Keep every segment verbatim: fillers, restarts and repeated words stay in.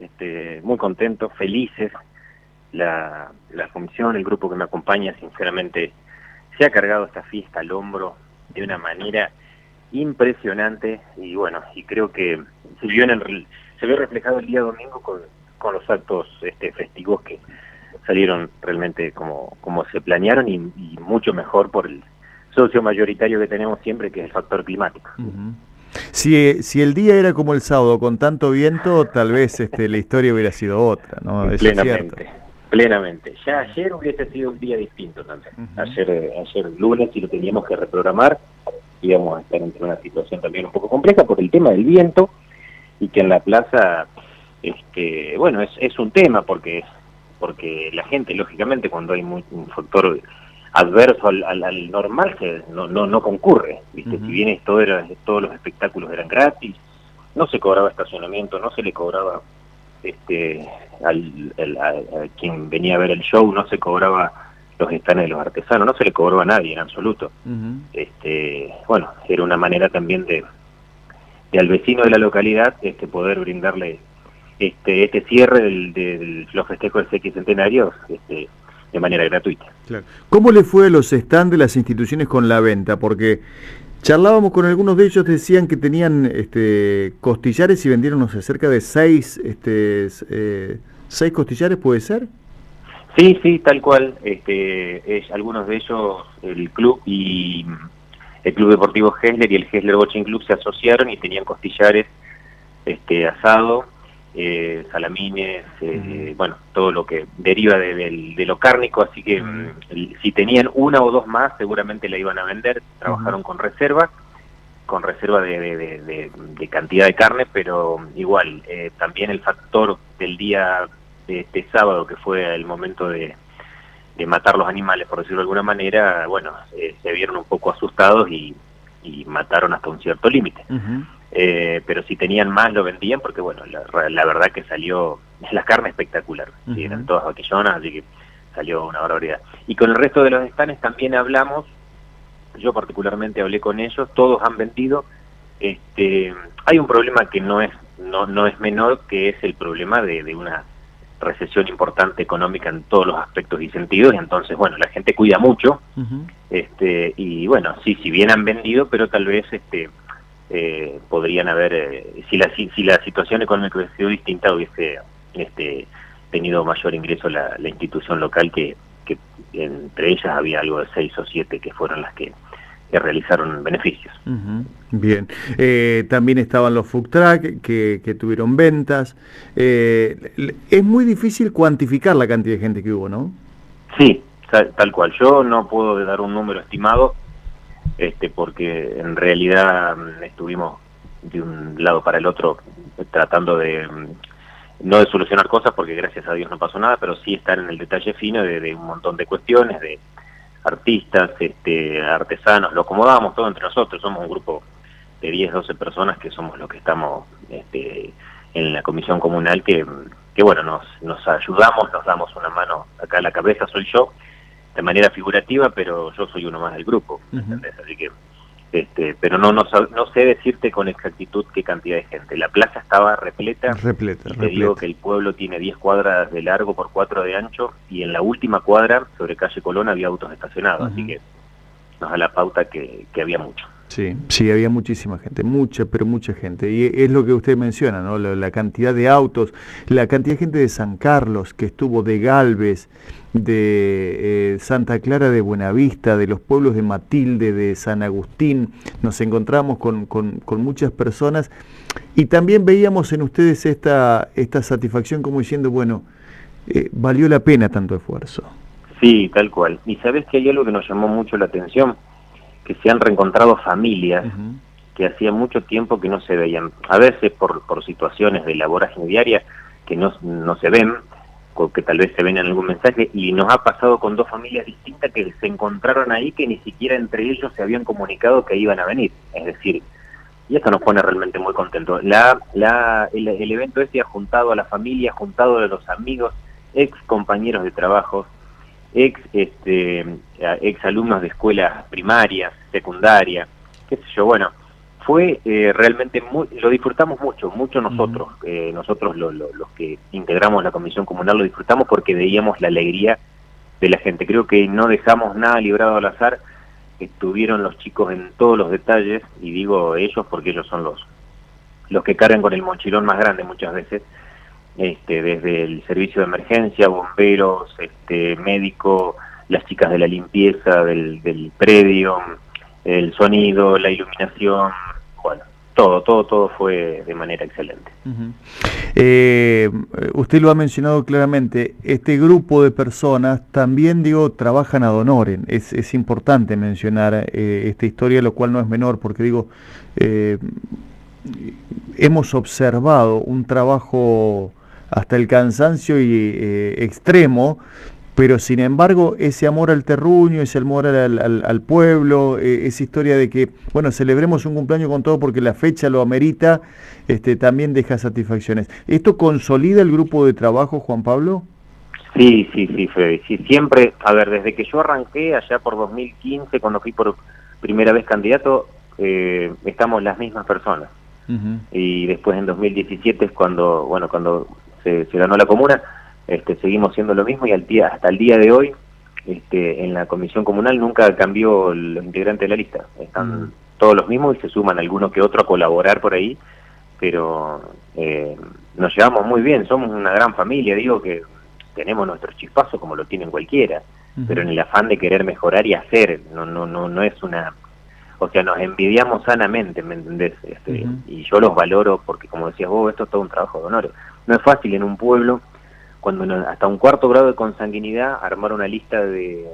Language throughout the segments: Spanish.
este, muy contentos, felices. La, la comisión, el grupo que me acompaña, sinceramente, se ha cargado esta fiesta al hombro de una manera impresionante y bueno, y creo que se vio, en el, se vio reflejado el día domingo con, con los actos este, festivos que salieron realmente como, como se planearon y, y mucho mejor por el socio mayoritario que tenemos siempre, que es el factor climático. Uh-huh. Si, si el día era como el sábado, con tanto viento, tal vez este, la historia hubiera sido otra, ¿no? Eso plenamente, es cierto. Plenamente. Ya ayer hubiese sido un día distinto también. Uh-huh. Ayer, ayer lunes, si lo teníamos que reprogramar, íbamos a estar entre una situación también un poco compleja por el tema del viento, y que en la plaza, este, bueno, es, es un tema porque porque la gente, lógicamente, cuando hay muy, un factor adverso al, al, al normal, se, no, no, no concurre, ¿viste? Uh-huh. Si bien esto era, todos los espectáculos eran gratis, no se cobraba estacionamiento, no se le cobraba este al, al, a, a quien venía a ver el show, no se cobraba los stands de los artesanos, no se le cobraba a nadie en absoluto. Uh-huh. este Bueno, era una manera también de, de al vecino de la localidad este poder brindarle este este cierre del, del los festejos del sesquicentenario este, de manera gratuita. Claro. ¿Cómo le fue a los stands de las instituciones con la venta? Porque charlábamos con algunos de ellos, decían que tenían este costillares y vendieron, no sé, cerca de seis, este, eh, seis costillares, ¿puede ser? Sí, sí, tal cual. Este, es, algunos de ellos, el club y el Club Deportivo Hessler y el Hessler Boching Club se asociaron y tenían costillares, este, asado, eh, salamines, eh, uh-huh. bueno, todo lo que deriva de, de, de lo cárnico, así que uh-huh. el, si tenían una o dos más, seguramente la iban a vender. Trabajaron uh-huh. con reserva, con reserva de, de, de, de, de cantidad de carne, pero igual, eh, también el factor del día de este sábado, que fue el momento de, de matar los animales, por decirlo de alguna manera, bueno, eh, se vieron un poco asustados y, y mataron hasta un cierto límite. Uh-huh. Eh, pero si tenían más lo vendían porque bueno, la, la verdad que salió la carne espectacular, uh-huh. ¿sí? Eran todas vaquillonas, así que salió una barbaridad. Y con el resto de los stands también hablamos, yo particularmente hablé con ellos, todos han vendido. Este, hay un problema que no es no no es menor, que es el problema de, de una recesión importante económica en todos los aspectos y sentidos, y entonces bueno, la gente cuida mucho, uh-huh. este y bueno, sí, si bien han vendido, pero tal vez este Eh, podrían haber, eh, si la si, si la situación económica hubiese sido distinta, hubiese este, tenido mayor ingreso la, la institución local, que, que entre ellas había algo de seis o siete que fueron las que, que realizaron beneficios. Uh-huh. Bien, eh, también estaban los food truck que, que tuvieron ventas. Eh, es muy difícil cuantificar la cantidad de gente que hubo, ¿no? Sí, tal, tal cual. Yo no puedo dar un número estimado, este porque en realidad estuvimos de un lado para el otro tratando de no de solucionar cosas, porque gracias a Dios no pasó nada, pero sí estar en el detalle fino de, de un montón de cuestiones, de artistas, este artesanos, lo acomodábamos todo entre nosotros. Somos un grupo de diez, doce personas que somos los que estamos este, en la comisión comunal, que, que bueno, nos, nos ayudamos, nos damos una mano. Acá a la cabeza soy yo, de manera figurativa, pero yo soy uno más del grupo, ¿entendés? Uh-huh. Así que, este, pero no, no no sé decirte con exactitud qué cantidad de gente. La plaza estaba repleta, repleta, y te repleta. digo que el pueblo tiene diez cuadras de largo por cuatro de ancho, y en la última cuadra, sobre calle Colón, había autos estacionados, uh-huh. así que nos da la pauta que, que había mucho. Sí, sí, había muchísima gente, mucha, pero mucha gente. Y es lo que usted menciona, ¿no? La, la cantidad de autos, la cantidad de gente de San Carlos, que estuvo, de Galvez, de eh, Santa Clara de Buenavista, de los pueblos de Matilde, de San Agustín. Nos encontramos con, con, con muchas personas y también veíamos en ustedes esta, esta satisfacción, como diciendo, bueno, eh, valió la pena tanto esfuerzo. Sí, tal cual. Y sabes que hay algo que nos llamó mucho la atención, que se han reencontrado familias uh-huh. que hacía mucho tiempo que no se veían, a veces por, por situaciones de la vorágine diaria que no, no se ven, o que tal vez se ven en algún mensaje, y nos ha pasado con dos familias distintas que se encontraron ahí, que ni siquiera entre ellos se habían comunicado que iban a venir, es decir, y esto nos pone realmente muy contentos. La, la, el, el evento este ha juntado a la familia, ha juntado a los amigos, ex compañeros de trabajo, ex este ex alumnos de escuelas primarias, secundarias, qué sé yo, bueno, fue eh, realmente muy, lo disfrutamos mucho, mucho nosotros, uh-huh. eh, nosotros lo, lo, los que integramos la comisión comunal lo disfrutamos porque veíamos la alegría de la gente. Creo que no dejamos nada librado al azar, estuvieron los chicos en todos los detalles, y digo ellos porque ellos son los, los que cargan con el mochilón más grande muchas veces, este, desde el servicio de emergencia, bomberos, este, médico, las chicas de la limpieza del, del predio, el sonido, la iluminación, bueno, todo, todo, todo fue de manera excelente. Uh-huh. eh, usted lo ha mencionado claramente, este grupo de personas también, digo, trabajan ad honorem. Es, es importante mencionar eh, esta historia, lo cual no es menor, porque digo, eh, hemos observado un trabajo hasta el cansancio y eh, extremo, pero sin embargo ese amor al terruño, ese amor al, al, al pueblo, eh, esa historia de que, bueno, celebremos un cumpleaños con todo porque la fecha lo amerita, este, también deja satisfacciones. ¿Esto consolida el grupo de trabajo, Juan Pablo? Sí, sí, sí, Freddy, sí, siempre, a ver, desde que yo arranqué allá por dos mil quince, cuando fui por primera vez candidato, eh, estamos las mismas personas. Uh-huh. Y después en dos mil diecisiete es cuando, bueno, cuando se, se ganó la comuna, Este, seguimos siendo lo mismo, y al día, hasta el día de hoy este, en la comisión comunal nunca cambió los integrantes de la lista, están mm. todos los mismos y se suman alguno que otro a colaborar por ahí, pero eh, nos llevamos muy bien, somos una gran familia, digo que tenemos nuestros chispazos como lo tienen cualquiera, mm. pero en el afán de querer mejorar y hacer, no no no no es una, o sea, nos envidiamos sanamente, ¿me entendés? Este, mm. Y yo los valoro porque, como decías vos, esto es todo un trabajo de honor, no es fácil en un pueblo, cuando no, hasta un cuarto grado de consanguinidad, armar una lista de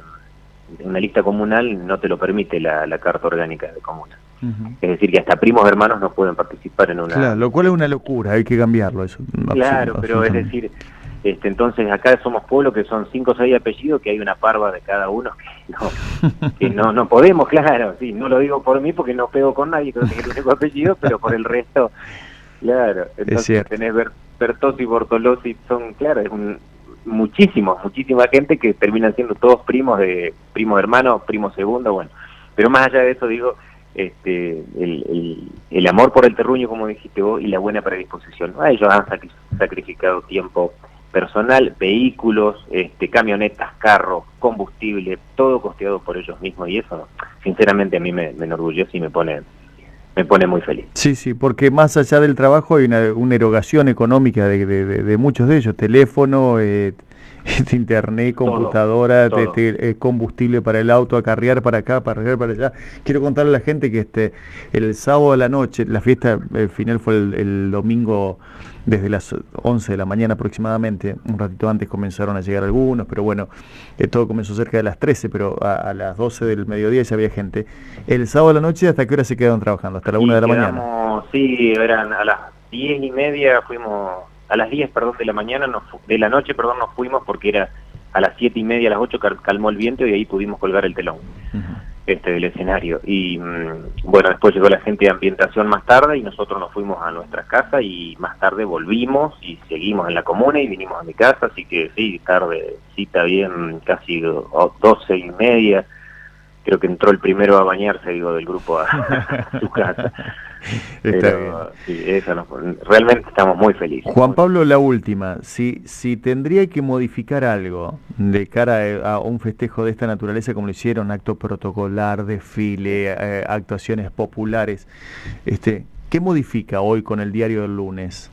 una lista comunal no te lo permite la, la carta orgánica de comuna. Uh-huh. Es decir, que hasta primos hermanos no pueden participar en una... Claro, lo cual es una locura, hay que cambiarlo eso. Claro, pero es decir, este, entonces acá somos pueblo que son cinco o seis apellidos, que hay una parva de cada uno, que no, que no, no podemos, claro, sí, no lo digo por mí porque no pego con nadie, creo que es el único apellido, pero por el resto, claro, entonces tenés ver Bertozzi y Bortolozzi, son, claro, es un, muchísimos, muchísima gente que terminan siendo todos primos de primos hermanos, primos segundo, bueno, pero más allá de eso digo, este, el, el, el amor por el terruño, como dijiste vos, y la buena predisposición, ¿no? Ellos han sacri sacrificado tiempo personal, vehículos, este, camionetas, carros, combustible, todo costeado por ellos mismos, y eso, sinceramente, a mí me, me enorgullece y me pone me pone muy feliz. Sí, sí, porque más allá del trabajo hay una, una erogación económica de, de, de, de muchos de ellos, teléfono, eh, internet, computadora, todo, todo. Este, eh, combustible para el auto, acarrear para acá, para acarrear para allá. Quiero contarle a la gente que este el sábado a la noche, la fiesta el final fue el, el domingo desde las once de la mañana aproximadamente, un ratito antes comenzaron a llegar algunos, pero bueno, eh, todo comenzó cerca de las trece, pero a, a las doce del mediodía ya había gente. El sábado a la noche, ¿hasta qué hora se quedaron trabajando? ¿Hasta la una de la quedamos, mañana? Sí, eran a las diez y media fuimos, a las diez, perdón, de la mañana, nos, de la noche, perdón, nos fuimos porque era a las siete y media, a las ocho calmó el viento y ahí pudimos colgar el telón. Uh-huh. Este, del escenario, y bueno, después llegó la gente de ambientación más tarde y nosotros nos fuimos a nuestras casas y más tarde volvimos y seguimos en la comuna y vinimos a mi casa, así que sí, tarde, cita bien, casi doce y media, creo que entró el primero a bañarse, digo, del grupo a, a su casa. Pero sí, eso no, realmente estamos muy felices. Juan Pablo, la última, si si tendría que modificar algo de cara a, a un festejo de esta naturaleza, como lo hicieron, acto protocolar, desfile, eh, actuaciones populares, este, ¿qué modifica hoy con el diario del lunes?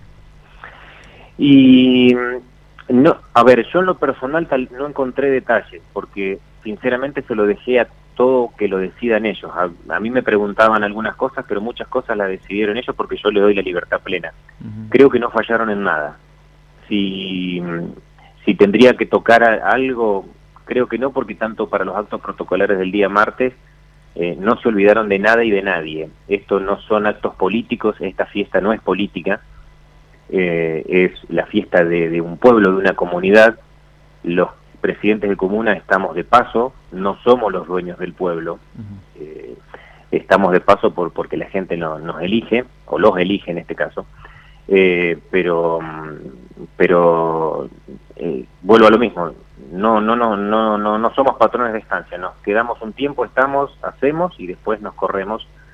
Y no, a ver, yo en lo personal tal, no encontré detalles, porque sinceramente se lo dejé a todo que lo decidan ellos. A, a mí me preguntaban algunas cosas, pero muchas cosas las decidieron ellos porque yo le doy la libertad plena. Uh-huh. Creo que no fallaron en nada. Si, si tendría que tocar a, algo, creo que no, porque tanto para los actos protocolares del día martes eh, no se olvidaron de nada y de nadie. Esto no son actos políticos, esta fiesta no es política, eh, es la fiesta de, de un pueblo, de una comunidad. Los presidentes de comuna estamos de paso, no somos los dueños del pueblo, uh-huh. eh, estamos de paso por porque la gente no, nos elige, o los elige en este caso, eh, pero pero eh, vuelvo a lo mismo, no no no no no no somos patrones de estancia, nos quedamos un tiempo, estamos, hacemos y después nos corremos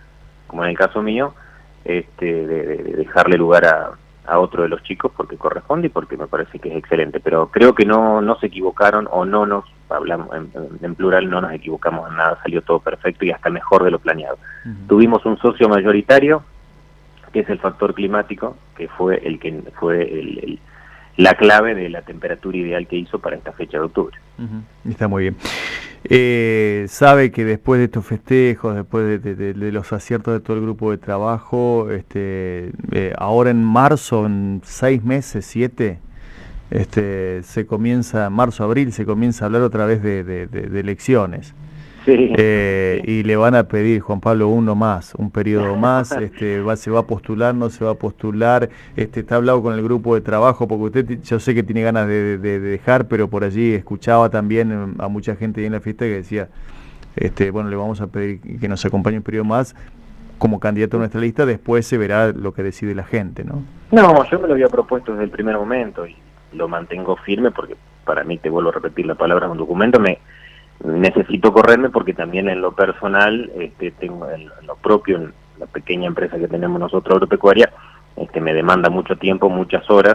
como en el caso mío, este, de, de dejarle lugar a, a otro de los chicos porque corresponde y porque me parece que es excelente. Pero creo que no, no se equivocaron, o no nos, hablamos en, en plural, no nos equivocamos en nada, salió todo perfecto y hasta mejor de lo planeado. Uh-huh. Tuvimos un socio mayoritario, que es el factor climático, que fue el que fue el, el, la clave de la temperatura ideal que hizo para esta fecha de octubre. Uh-huh. Está muy bien. Eh, sabe que después de estos festejos, después de, de, de, de los aciertos de todo el grupo de trabajo, este, eh, ahora en marzo, en seis meses, siete, este, se comienza, marzo, abril, se comienza a hablar otra vez de, de, de, de elecciones. Sí. Eh, y le van a pedir, Juan Pablo, uno más, un periodo más, este, va, se va a postular, no se va a postular, este, está hablado con el grupo de trabajo, porque usted, yo sé que tiene ganas de, de, de dejar, pero por allí escuchaba también a mucha gente ahí en la fiesta que decía, este, bueno, le vamos a pedir que nos acompañe un periodo más como candidato a nuestra lista, después se verá lo que decide la gente, ¿no? No, yo me lo había propuesto desde el primer momento y lo mantengo firme porque para mí, te vuelvo a repetir la palabra, es un documento, me necesito correrme porque también en lo personal, este, tengo en lo propio, en la pequeña empresa que tenemos nosotros agropecuaria, este, me demanda mucho tiempo, muchas horas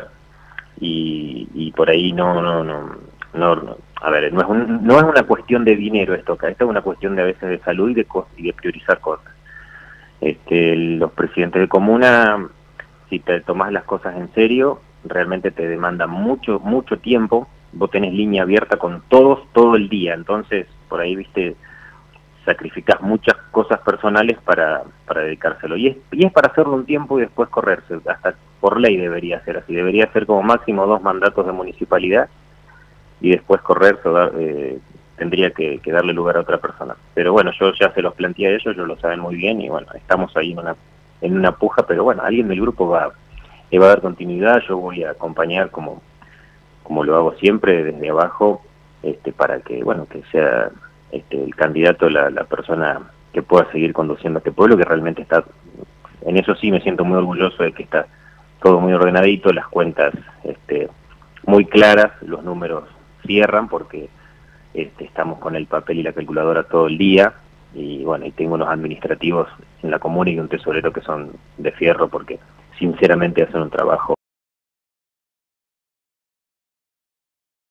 y, y por ahí no, no, no, no, no, a ver, no es, un, no es una cuestión de dinero esto acá, esta es una cuestión de a veces de salud y de, y de priorizar cosas. Este, los presidentes de comuna, si te tomás las cosas en serio, realmente te demandan mucho, mucho tiempo. Vos tenés línea abierta con todos todo el día, entonces por ahí, viste, sacrificás muchas cosas personales para, para dedicárselo. Y es, y es para hacerlo un tiempo y después correrse, hasta por ley debería ser así, debería ser como máximo dos mandatos de municipalidad y después correrse, eh, tendría que, que darle lugar a otra persona. Pero bueno, yo ya se los planteé a ellos, ellos lo saben muy bien y bueno, estamos ahí en una, en una puja, pero bueno, alguien del grupo va, le va a dar continuidad, yo voy a acompañar como como lo hago siempre desde abajo, este, para que bueno que sea este, el candidato la, la persona que pueda seguir conduciendo a este pueblo, que realmente está, en eso sí me siento muy orgulloso de que está todo muy ordenadito, las cuentas este, muy claras, los números cierran porque este, estamos con el papel y la calculadora todo el día y bueno, y tengo unos administrativos en la comuna y un tesorero que son de fierro porque sinceramente hacen un trabajo